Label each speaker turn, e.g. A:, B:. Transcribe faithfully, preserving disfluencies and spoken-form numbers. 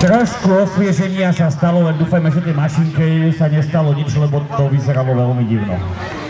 A: Trošku osvieženia sa stalo, len dúfajme, že tej mašinke sa nestalo nič, lebo to vyzeralo veľmi divno.